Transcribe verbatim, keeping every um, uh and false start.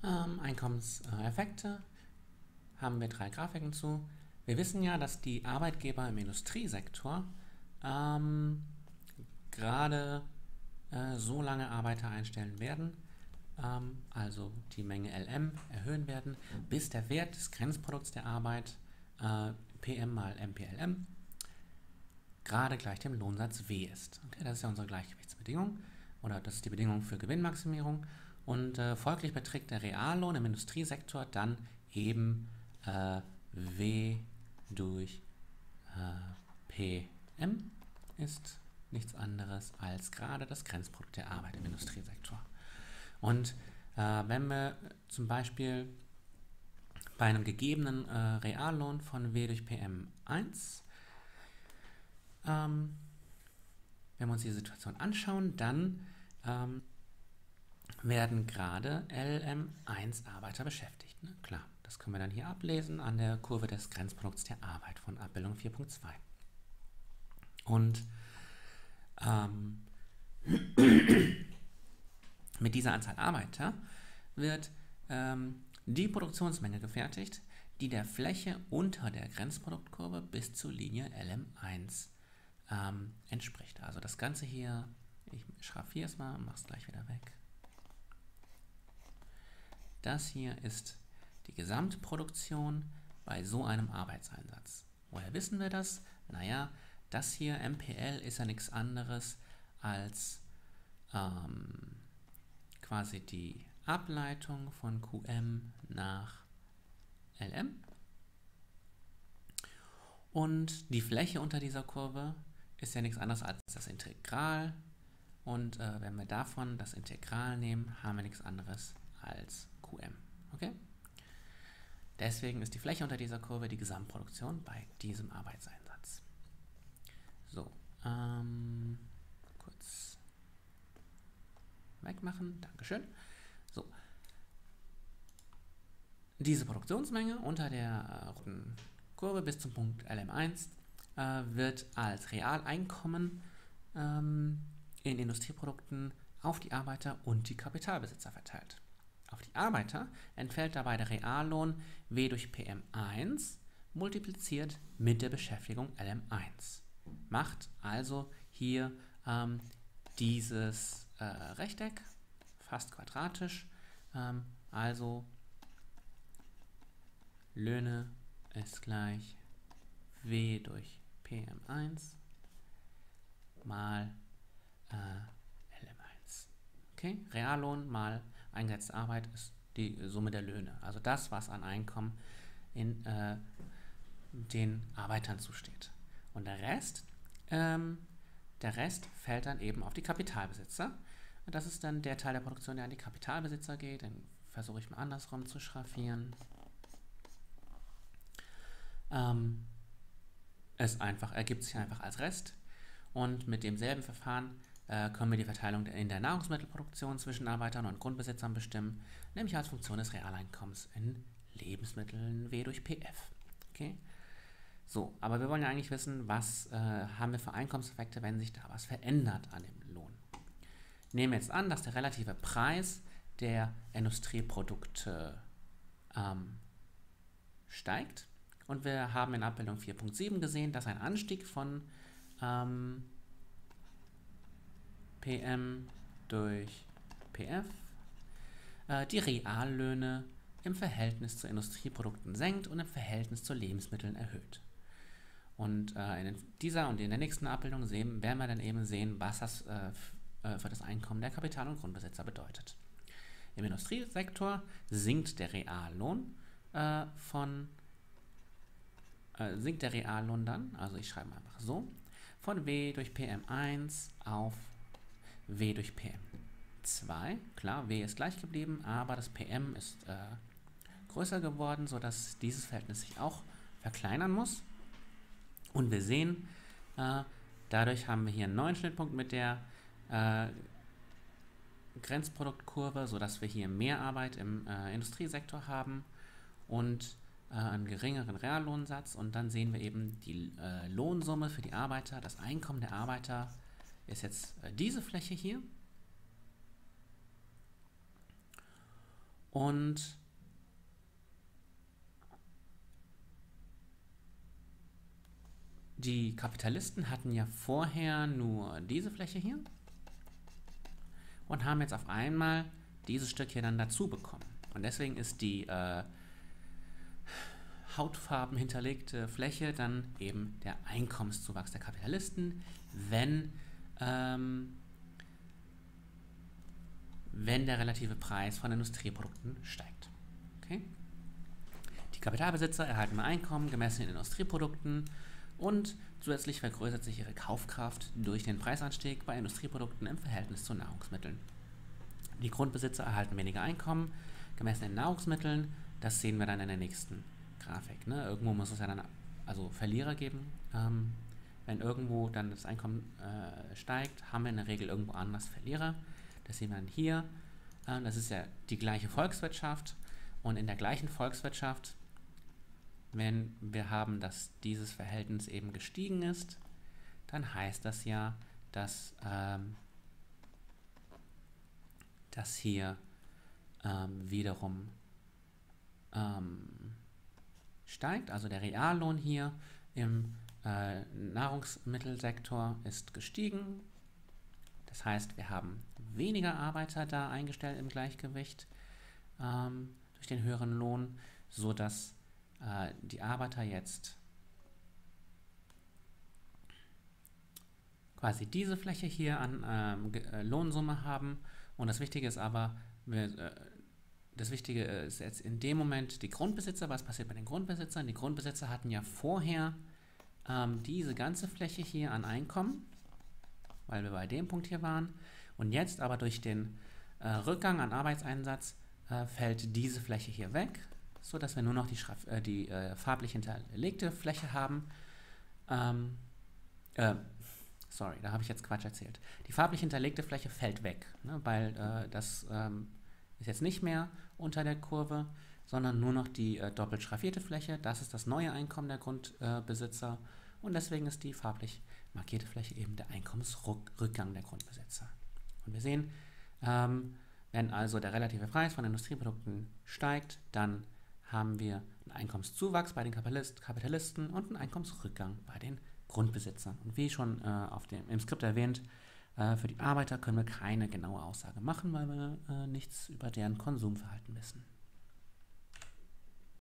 Ähm, Einkommenseffekte haben wir drei Grafiken zu. Wir wissen ja, dass die Arbeitgeber im Industriesektor ähm, gerade äh, so lange Arbeiter einstellen werden, ähm, also die Menge L M erhöhen werden, bis der Wert des Grenzprodukts der Arbeit äh, P M mal M P L M gerade gleich dem Lohnsatz W ist. Okay, das ist ja unsere Gleichgewichtsbedingung oder das ist die Bedingung für Gewinnmaximierung und äh, folglich beträgt der Reallohn im Industriesektor dann eben äh, W durch äh, P M ist nichts anderes als gerade das Grenzprodukt der Arbeit im Industriesektor. Und äh, wenn wir zum Beispiel bei einem gegebenen äh, Reallohn von W durch P M eins, ähm, wenn wir uns die Situation anschauen, dann ähm, werden gerade L M eins Arbeiter beschäftigt. Ne? Klar, das können wir dann hier ablesen an der Kurve des Grenzprodukts der Arbeit von Abbildung vier Punkt zwei. Und ähm, mit dieser Anzahl Arbeiter wird ähm, die Produktionsmenge gefertigt, die der Fläche unter der Grenzproduktkurve bis zur Linie L M eins ähm, entspricht. Also das Ganze hier, ich schraffiere es mal und mache es gleich wieder weg. Das hier ist die Gesamtproduktion bei so einem Arbeitseinsatz. Woher wissen wir das? Naja, das hier M P L ist ja nichts anderes als ähm, quasi die Ableitung von Q M nach L M. Und die Fläche unter dieser Kurve ist ja nichts anderes als das Integral. Und äh, wenn wir davon das Integral nehmen, haben wir nichts anderes als Q M. Okay? Deswegen ist die Fläche unter dieser Kurve die Gesamtproduktion bei diesem Arbeitseinsatz. So, ähm, kurz wegmachen. Dankeschön. So. Diese Produktionsmenge unter der roten Kurve bis zum Punkt L M eins äh, wird als Realeinkommen ähm, in Industrieprodukten auf die Arbeiter und die Kapitalbesitzer verteilt. Auf die Arbeiter entfällt dabei der Reallohn W durch P M eins multipliziert mit der Beschäftigung L M eins. Macht also hier ähm, dieses äh, Rechteck fast quadratisch, ähm, also Löhne ist gleich W durch P M eins mal äh, L M eins. Okay? Reallohn mal eingesetzte Arbeit ist die Summe der Löhne. Also das, was an Einkommen in äh, den Arbeitern zusteht. Und der Rest, ähm, der Rest fällt dann eben auf die Kapitalbesitzer. Und das ist dann der Teil der Produktion, der an die Kapitalbesitzer geht. Den versuche ich mal andersrum zu schraffieren. Ähm, es einfach, ergibt sich einfach als Rest. Und mit demselben Verfahren äh, können wir die Verteilung in der Nahrungsmittelproduktion zwischen Arbeitern und Grundbesitzern bestimmen, nämlich als Funktion des Realeinkommens in Lebensmitteln W durch P F. Okay? So, aber wir wollen ja eigentlich wissen, was äh, haben wir für Einkommenseffekte, wenn sich da was verändert an dem Lohn. Nehmen wir jetzt an, dass der relative Preis der Industrieprodukte ähm, steigt. Und wir haben in Abbildung vier Punkt sieben gesehen, dass ein Anstieg von ähm, P M durch P F äh, die Reallöhne im Verhältnis zu Industrieprodukten senkt und im Verhältnis zu Lebensmitteln erhöht. Und äh, in dieser und in der nächsten Abbildung sehen, werden wir dann eben sehen, was das äh, für das Einkommen der Kapital- und Grundbesitzer bedeutet. Im Industriesektor sinkt der Reallohn äh, von äh, sinkt der Reallohn dann, also ich schreibe mal einfach so, von W durch P M eins auf W durch P M zwei. Klar, W ist gleich geblieben, aber das P M ist äh, größer geworden, sodass dieses Verhältnis sich auch verkleinern muss. Und wir sehen, äh, dadurch haben wir hier einen neuen Schnittpunkt mit der äh, Grenzproduktkurve, sodass wir hier mehr Arbeit im äh, Industriesektor haben und äh, einen geringeren Reallohnsatz. Und dann sehen wir eben die äh, Lohnsumme für die Arbeiter. Das Einkommen der Arbeiter ist jetzt äh, diese Fläche hier. Und die Kapitalisten hatten ja vorher nur diese Fläche hier und haben jetzt auf einmal dieses Stück hier dann dazu bekommen. Und deswegen ist die äh, Hautfarben hinterlegte Fläche dann eben der Einkommenszuwachs der Kapitalisten, wenn, ähm, wenn der relative Preis von Industrieprodukten steigt. Okay? Die Kapitalbesitzer erhalten mehr Einkommen gemessen in Industrieprodukten und zusätzlich vergrößert sich ihre Kaufkraft durch den Preisanstieg bei Industrieprodukten im Verhältnis zu Nahrungsmitteln. Die Grundbesitzer erhalten weniger Einkommen gemessen in Nahrungsmitteln. Das sehen wir dann in der nächsten Grafik. Ne? Irgendwo muss es ja dann also Verlierer geben. Ähm, wenn irgendwo dann das Einkommen äh, steigt, haben wir in der Regel irgendwo anders Verlierer. Das sehen wir dann hier. Äh, das ist ja die gleiche Volkswirtschaft. Und in der gleichen Volkswirtschaft, wenn wir haben, dass dieses Verhältnis eben gestiegen ist, dann heißt das ja, dass ähm, das hier ähm, wiederum ähm, steigt. Also der Reallohn hier im äh, Nahrungsmittelsektor ist gestiegen. Das heißt, wir haben weniger Arbeiter da eingestellt im Gleichgewicht ähm, durch den höheren Lohn, sodass äh, die Arbeiter jetzt quasi diese Fläche hier an ähm, äh, Lohnsumme haben. Und das Wichtige ist aber, wir, äh, das Wichtige ist jetzt in dem Moment die Grundbesitzer. Was passiert bei den Grundbesitzern? Die Grundbesitzer hatten ja vorher ähm, diese ganze Fläche hier an Einkommen, weil wir bei dem Punkt hier waren. Und jetzt aber durch den äh, Rückgang an Arbeitseinsatz äh, fällt diese Fläche hier weg, sodass wir nur noch die, Schraf äh, die äh, farblich hinterlegte Fläche haben. Ähm, äh, sorry, da habe ich jetzt Quatsch erzählt. Die farblich hinterlegte Fläche fällt weg, ne, weil äh, das ähm, ist jetzt nicht mehr unter der Kurve, sondern nur noch die äh, doppelt schraffierte Fläche. Das ist das neue Einkommen der Grundbesitzer äh, und deswegen ist die farblich markierte Fläche eben der Einkommensrückgang der Grundbesitzer. Und wir sehen, ähm, wenn also der relative Preis von Industrieprodukten steigt, dann haben wir einen Einkommenszuwachs bei den Kapitalist, Kapitalisten und einen Einkommensrückgang bei den Grundbesitzern. Und wie schon äh, auf dem, im Skript erwähnt, äh, für die Arbeiter können wir keine genaue Aussage machen, weil wir äh, nichts über deren Konsumverhalten wissen.